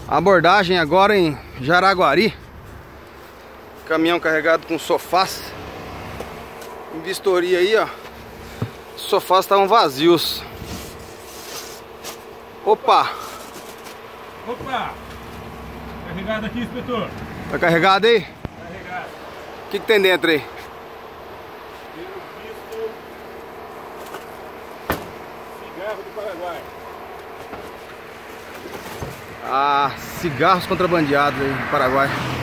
Abordagem agora em Jaraguari. Caminhão carregado com sofás. Em vistoria aí, ó. Os sofás estavam vazios. Opa! Opa! Carregado aqui, inspetor. Tá carregado aí? Carregado. O que tem dentro aí? Pelo visto, cigarro do Paraguai. Ah, cigarros contrabandeados aí no Paraguai.